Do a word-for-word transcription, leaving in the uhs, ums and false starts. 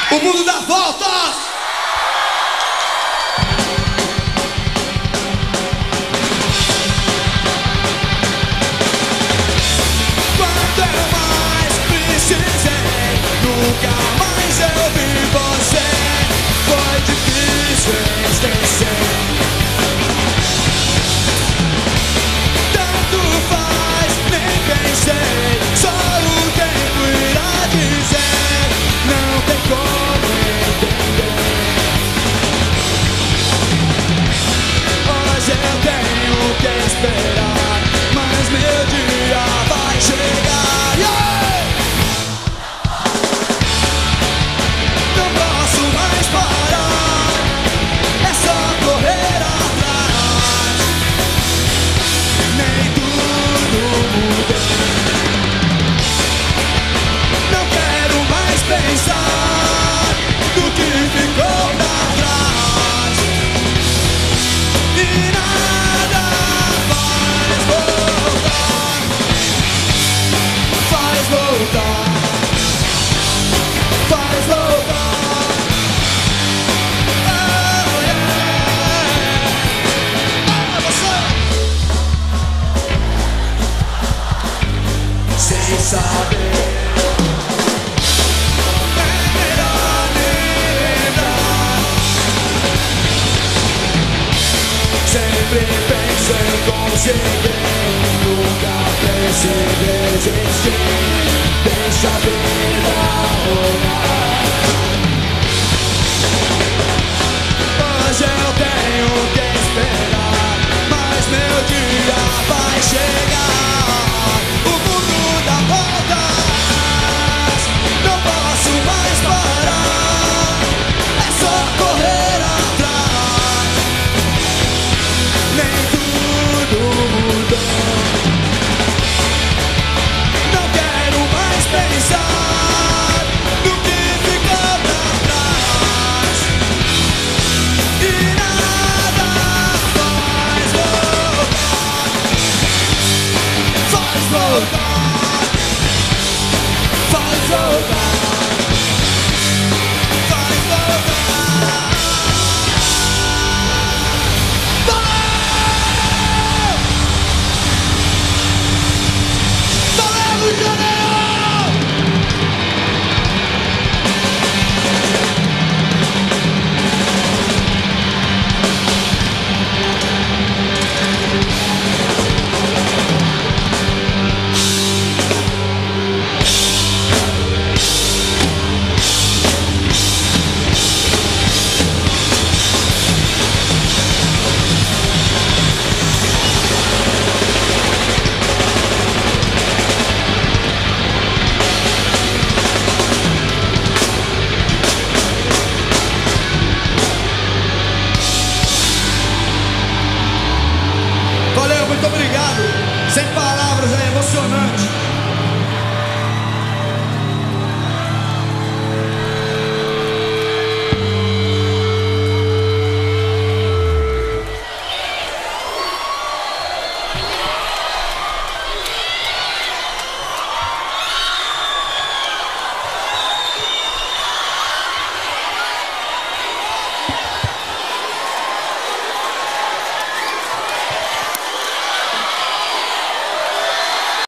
O mundo dá voltas! Quando eu mais precisei, nunca mais eu vi você. Foi difícil esquecer. Tanto faz, nem pensei. Só o tempo irá dizer. Não tem como entender. Hoje eu tenho que esperar, mas meu dia vai chegar. Yeah! Não posso mais parar, é só correr atrás. Nem tudo mudou. Não quero mais pensar no que ficou pra trás. E nada faz voltar, faz voltar, faz voltar. Oh yeah. Ah, você sem saber. Sempre penso em conseguir, nunca penso em desistir. Deixa ver.